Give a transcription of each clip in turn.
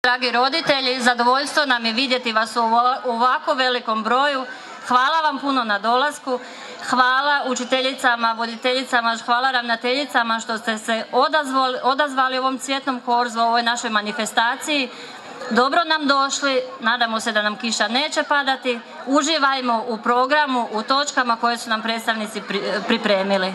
Dragi roditelji, zadovoljstvo nam je vidjeti vas u ovako velikom broju. Hvala vam puno na dolasku. Hvala učiteljicama, voditeljicama, hvala ravnateljicama što ste se odazvali ovom cvjetnom korzu, ovoj našoj manifestaciji. Dobro nam došli, nadamo se da nam kiša neće padati. Uživajmo u programu, u točkama koje su nam predstavnici pripremili.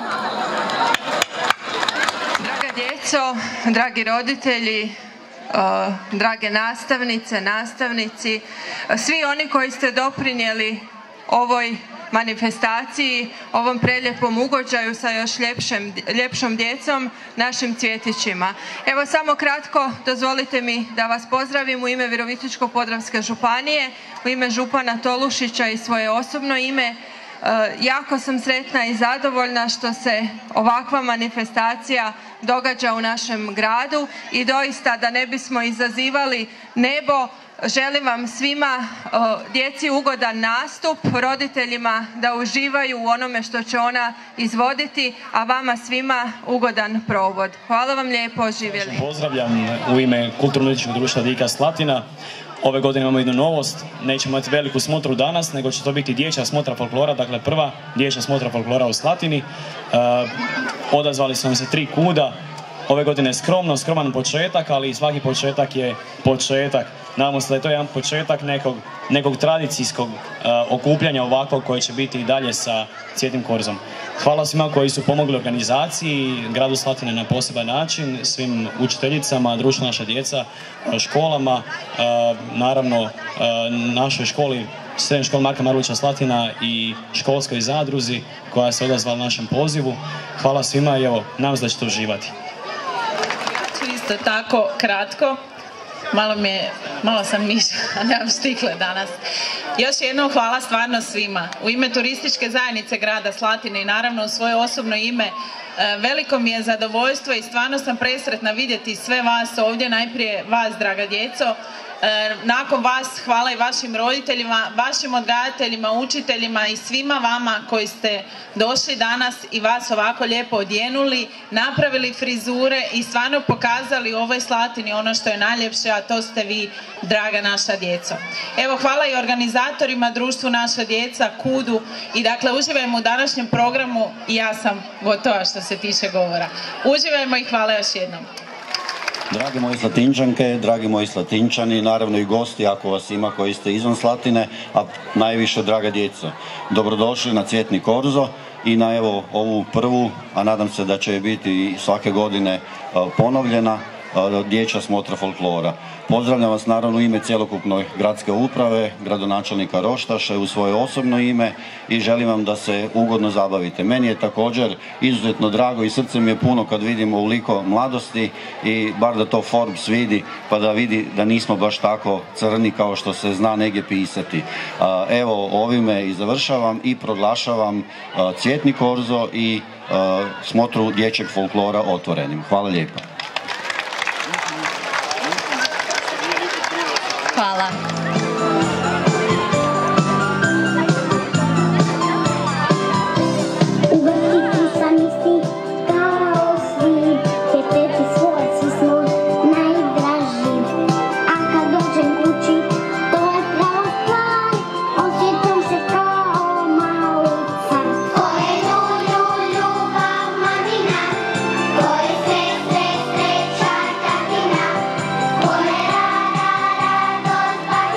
Draga djeco, dragi roditelji, drage nastavnice, nastavnici, svi oni koji ste doprinijeli ovoj manifestaciji, ovom prelijepom ugođaju sa još ljepšom djecom, našim cvjetićima. Evo samo kratko, dozvolite mi da vas pozdravim u ime Virovitičko-podravske županije, u ime župana Tolušića i svoje osobno ime. Jako sam sretna i zadovoljna što se ovakva manifestacija događa u našem gradu i doista da ne bismo izazivali nebo, želim vam svima, djeci ugodan nastup, roditeljima da uživaju u onome što će ona izvoditi, a vama svima ugodan provod. Hvala vam lijepo, živjeli. Pozdravljam u ime Kulturno-umjetničkog društva Dika Slatina. Ove godine imamo jednu novost, nećemo imati veliku smotru danas, nego će to biti dječja smotra folklora, dakle prva dječja smotra folklora u Slatini. Odazvali su nam se 3 kuda, ove godine skroman početak, ali svaki početak je početak. Nadamo se da je to jedan početak nekog tradicijskog okupljanja ovakvog koje će biti i dalje sa cvjetnim korzom. Hvala svima koji su pomogli organizaciji, gradu Slatine na poseban način, svim učiteljicama, društvu naša djeca, školama, naravno našoj školi, srednjoj školi Marka Marulića Slatina i školskoj zadruzi koja se odazvala našem pozivu. Hvala svima i evo, nadam se da ćete uživati. Isto tako kratko, malo sam miša, a nemam štikle danas. Još jednom hvala stvarno svima. U ime turističke zajednice grada Slatine i naravno u svoje osobno ime, veliko mi je zadovoljstvo i stvarno sam presretna vidjeti sve vas ovdje, najprije vas, draga djeco. Nakon vas hvala i vašim roditeljima, vašim odgajateljima, učiteljima i svima vama koji ste došli danas i vas ovako lijepo odjenuli, napravili frizure i stvarno pokazali u ovoj Slatini ono što je najljepše, a to ste vi, draga naša djeco. Evo, hvala i organizatorima, društvu Naša djeca, KUD-u i dakle uživajmo u današnjem programu i ja sam gotova što se tiče govora. Uživajmo i hvala još jednom. Dragi moji Slatinčanke, dragi moji Slatinčani, naravno i gosti ako vas ima koji ste izvan Slatine, a najviše draga djeca. Dobrodošli na Cvjetni korzo i na evo ovu prvu, a nadam se da će biti i svake godine ponovljena, dječja smotra folklora. Pozdravljam vas naravno u ime cjelokupnoj gradske uprave, gradonačelnika Roštaša, u svoje osobno ime i želim vam da se ugodno zabavite. Meni je također izuzetno drago i srce mi je puno kad vidimo ovoliko mladosti i bar da to Forbes vidi pa da vidi da nismo baš tako crni kao što se zna negdje pisati. Evo ovime i završavam i proglašavam Cvjetni korzo i smotru dječjeg folklora otvorenim. Hvala lijepa. Hvala. Ko je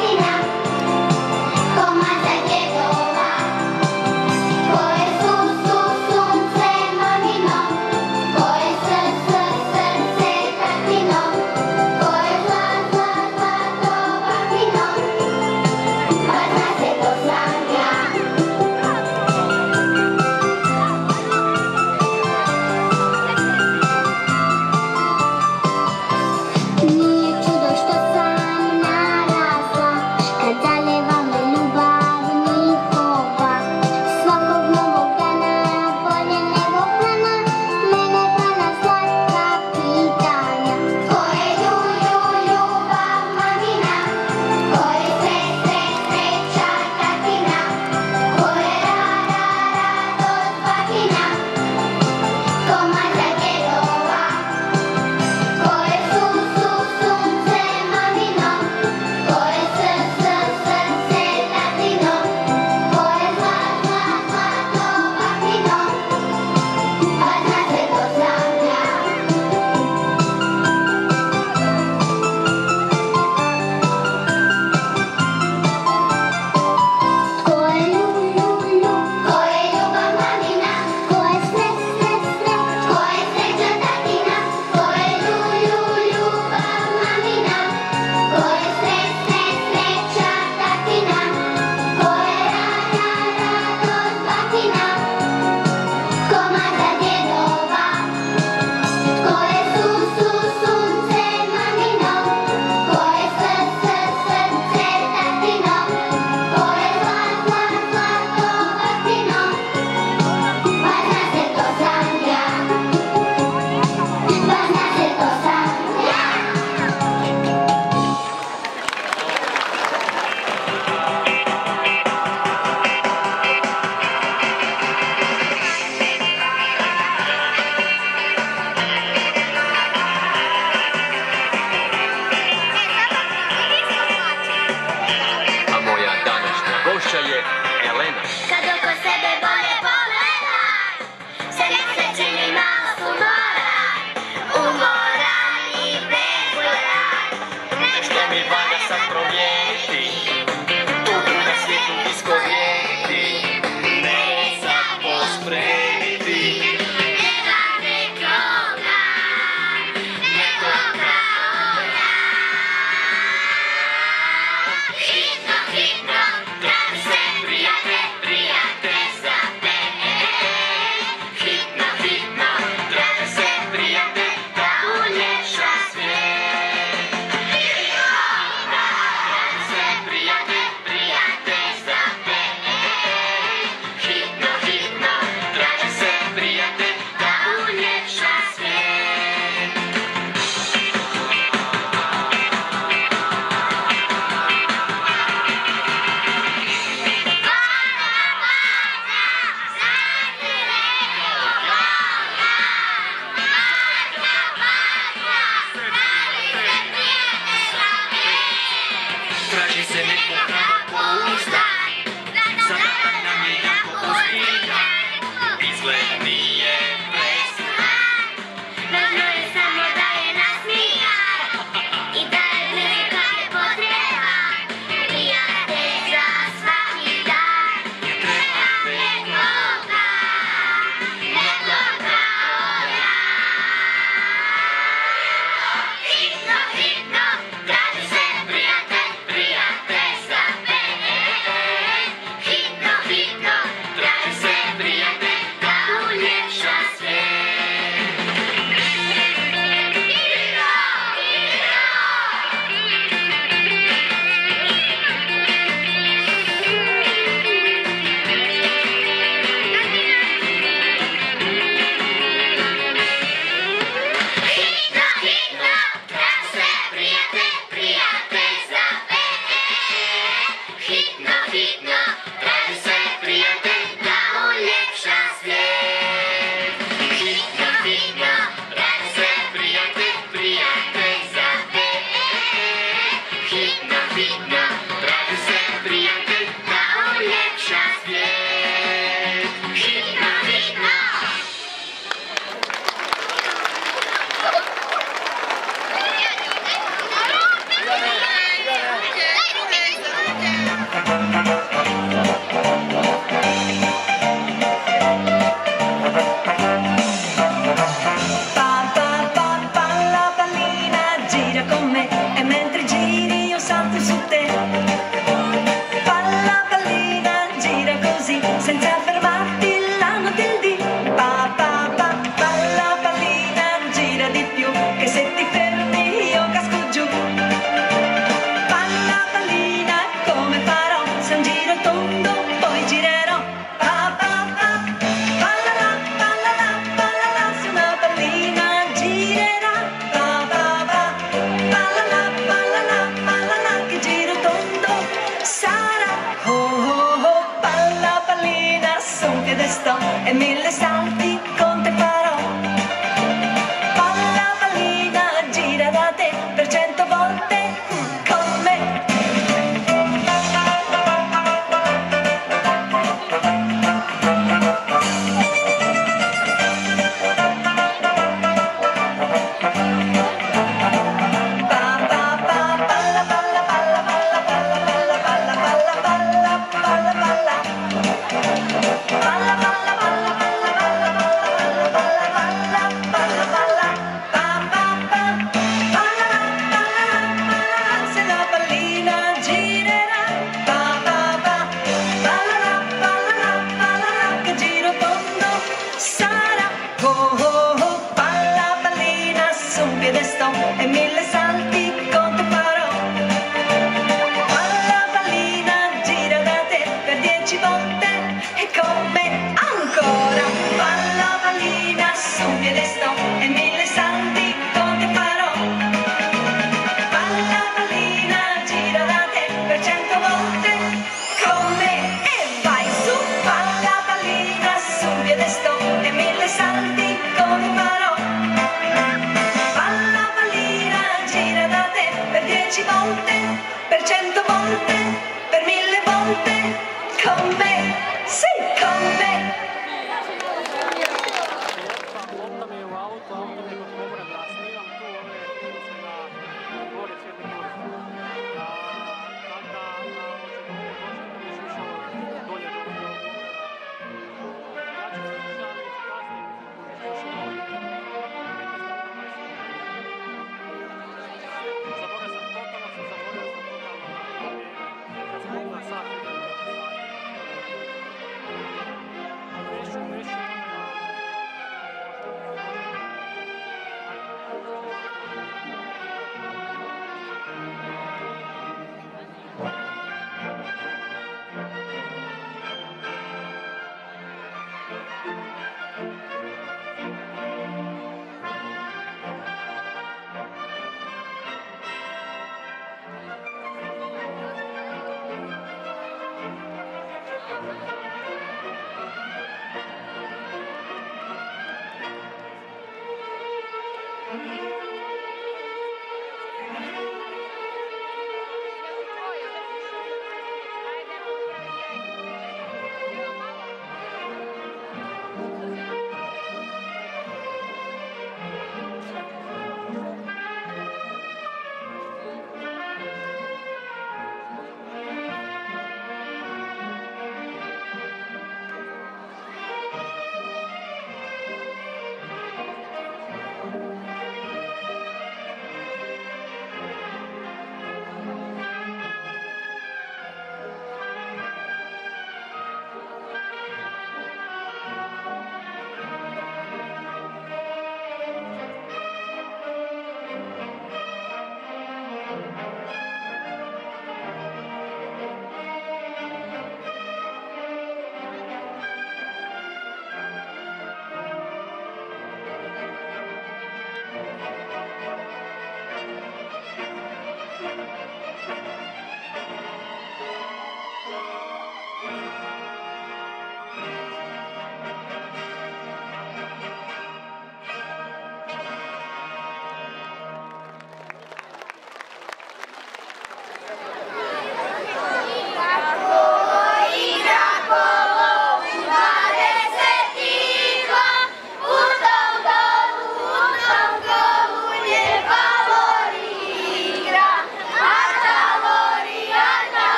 sad promijeniti, u drugom svijetu iskorjeniti, ne sad pospremiti.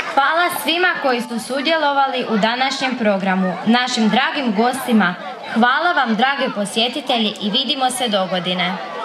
Hvala svima koji su sudjelovali u današnjem programu, našim dragim gostima. Hvala vam, dragi posjetitelji, i vidimo se dogodine.